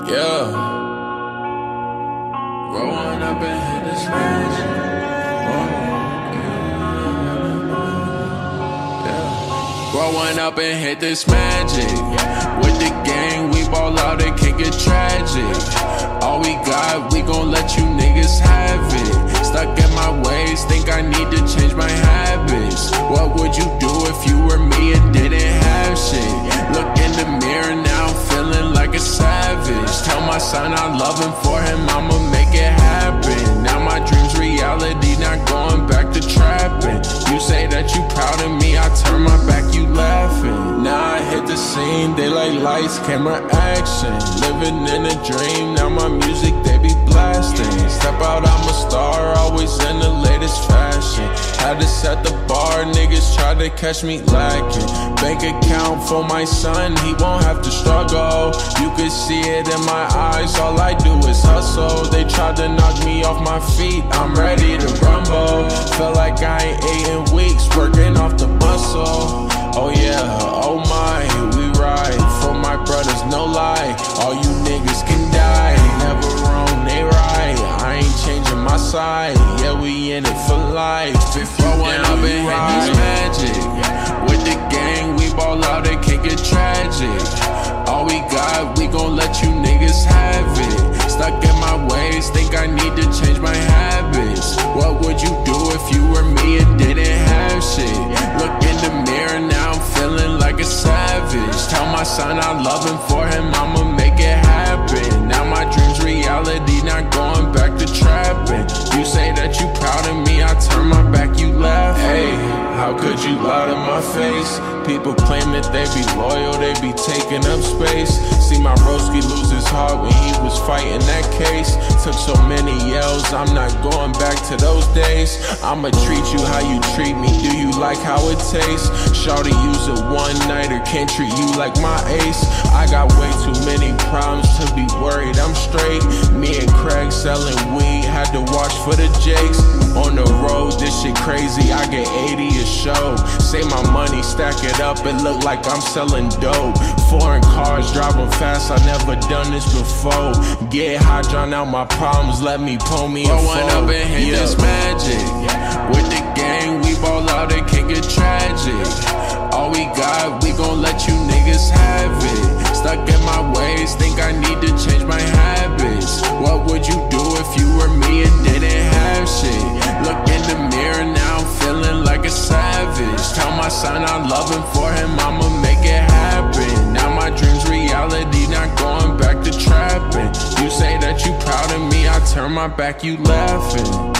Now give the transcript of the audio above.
Yeah. Growing up and hit this magic. Yeah. Growing up and hit this magic. With the gang, we ball out, it can get tragic. All we got, we gon' let you niggas have it. Stuck in my ways, think I need to change my habits. What would you do if you were me and didn't have shit? Look in the mirror now, I'm feeling like a savage. Tell my son I love him, for him I'ma make it happen. Now my dream's reality, not going back to trapping. You say that you proud of me, I turn my back, you laughing. Now I hit the scene, they like lights, camera, action. Living in a dream, now my music they be blasting. Step out, I'm a star, always in the latest fashion. Had to set the bar, niggas try to catch me lacking. Bank account for my son, he won't have to struggle. You can see it in my eyes, all I do is hustle. They tried to knock me off my feet, I'm ready to rumble. Feel like I ain't ate in weeks, working off the muscle. Oh yeah, oh my, we ride for my brothers, no lie. All you niggas can die, never wrong, they right. I ain't changing my side, yeah, we in it for life. If you down, up and hit this magic. With the gang, we ball out, it can get tragic. All we got, we gon' let you niggas have it. Stuck in my ways, think I need to change my habits. What would you do if you were me and didn't have shit? Look in the mirror now, I'm feeling like a savage. Tell my son I love him, for him I'ma make it happen. Now my dream's reality, not going back to trapping. You say that you proud of me, I turn my back, you laugh. Hey, how could you lie to my face? People claim that they be loyal, they be taking up space. See my broski lose his heart when he was fighting that case. Took so many yells, I'm not going back to those days. I'ma treat you how you treat me, do you like how it tastes? Shawty use a one-nighter, can't treat you like my ace. I got way too many problems to be worried, I'm straight. Me and Craig selling weed, had to watch for the jakes. On the road, this shit crazy, I get 80 a show. Say my money, stack it up, it look like I'm selling dope. Foreign cars, driving fast, I never done this before. Get high, drown out my problems, let me pull me a phone. Growing up and hit this magic. With the gang, we ball out, it can get tragic. All we got, we gon' let you niggas have it. Stuck in my ways, think I need to change my habits. What would you do if you were me and didn't have shit? Look in the mirror now, I'm feeling like a savage. Tell my son I love him, for him I'ma make it happen. Now my dream's reality, not going back to trapping. You say that you proud of me, I turn my back, you laughing.